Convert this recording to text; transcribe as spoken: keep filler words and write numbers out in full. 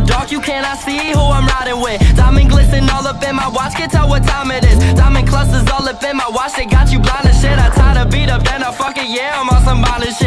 dark, you cannot see who I'm riding with. Diamond glisten all up in my watch, can tell what time it is. Diamond clusters all up in my watch, they got you blind as shit. I tie the beat up, then I fuck it, yeah, I'm on some violent shit.